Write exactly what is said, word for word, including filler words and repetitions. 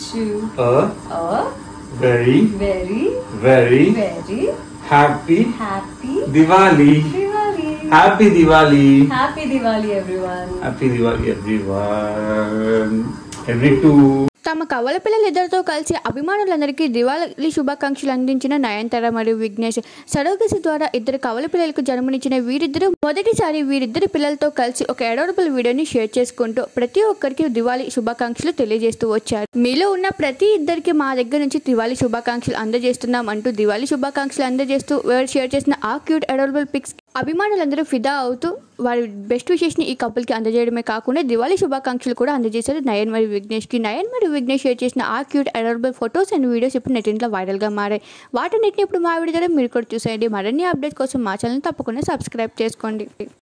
you a a very very very very happy happy Diwali. Diwali. Happy Diwali. Happy Diwali, everyone. Happy Diwali, everyone. Every two. తమ కవల పిల్లలు ఇద్దరితో కలిసి అభిమానులందరికీ దివాళీ శుభాకాంక్షలు అందించిన నయనతార మరియు విఘ్నేష్. సరోగసి ద్వారా ఇద్దరు కవల పిల్లలకు జన్మనిచ్చిన వీరిద్దరూ మొదటిసారి వీరిద్దరి పిల్లలతో కలిసి ఒక అడోరబుల్ వీడియోని షేర్ చేసుకుంటూ ప్రతి ఒక్కరికి దివాళీ శుభాకాంక్షలు తెలియజేస్తూ వచ్చారు. మీలో ఉన్న ప్రతి ఇద్దరికి మా దగ్గర నుంచి దివాళీ శుభాకాంక్షలు అందజేస్తున్నాం అంటూ దివాళీ శుభాకాంక్షలు అందజేస్తూ షేర్ చేసిన ఆ క్యూట్ అడోరబుల్ పిక్స్ అభిమానులందరూ ఫిదా అవుతూ వారి బెస్ట్ విషెస్ని ఈ కపుల్కి అందజేయడమే కాకుండా దివాళీ శుభాకాంక్షలు కూడా అందజేశారు నయన్ మరియు విఘ్నేష్కి. నయన్ మరియు విఘ్నేష్ షేర్ చేసిన ఆ cute adorable photos and videos ఇప్పుడు నెట్టింట్లో వైరల్గా మారాయి. వాటన్నిటిని ఇప్పుడు మా వీడియో ద్వారా మీరు కూడా చూసేయండి. మరిన్ని అప్డేట్స్ కోసం మా ఛానల్ తప్పకుండా సబ్స్క్రైబ్ చేసుకోండి.